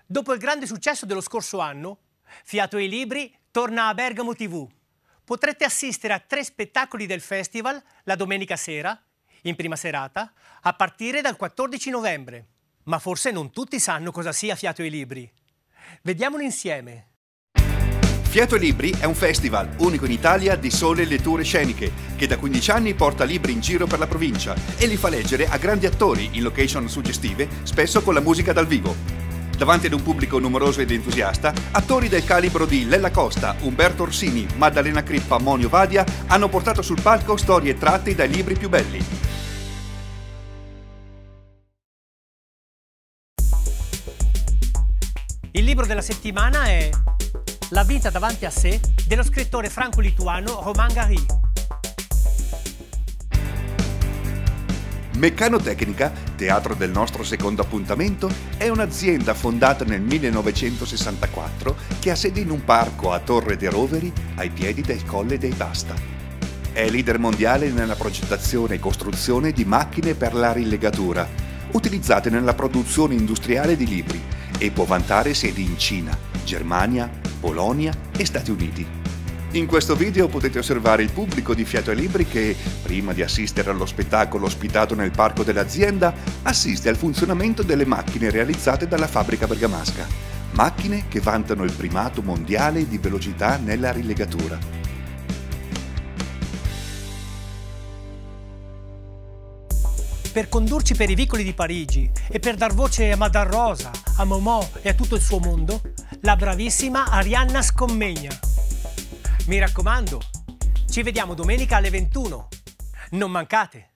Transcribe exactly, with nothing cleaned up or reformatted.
Dopo il grande successo dello scorso anno, Fiato ai Libri torna a Bergamo tivù. Potrete assistere a tre spettacoli del festival la domenica sera, in prima serata, a partire dal quattordici novembre. Ma forse non tutti sanno cosa sia Fiato ai Libri. Vediamolo insieme. Fiato ai Libri è un festival unico in Italia di sole letture sceniche che da quindici anni porta libri in giro per la provincia e li fa leggere a grandi attori in location suggestive, spesso con la musica dal vivo. Davanti ad un pubblico numeroso ed entusiasta, attori del calibro di Lella Costa, Umberto Orsini, Maddalena Crippa, Monio Vadia hanno portato sul palco storie tratte dai libri più belli. Il libro della settimana è La vita davanti a sé dello scrittore franco-lituano Romain Gary. Meccanotecnica, teatro del nostro secondo appuntamento, è un'azienda fondata nel millenovecentosessantaquattro che ha sede in un parco a Torre de' Roveri, ai piedi del Colle dei Basta. È leader mondiale nella progettazione e costruzione di macchine per la rilegatura, utilizzate nella produzione industriale di libri, e può vantare sedi in Cina, Germania, Polonia e Stati Uniti. In questo video potete osservare il pubblico di Fiato ai Libri che, prima di assistere allo spettacolo ospitato nel parco dell'azienda, assiste al funzionamento delle macchine realizzate dalla fabbrica bergamasca. Macchine che vantano il primato mondiale di velocità nella rilegatura. Per condurci per i vicoli di Parigi e per dar voce a Madame Rosa, a Momò e a tutto il suo mondo, la bravissima Arianna Scommegna. Mi raccomando, ci vediamo domenica alle ventuno. Non mancate!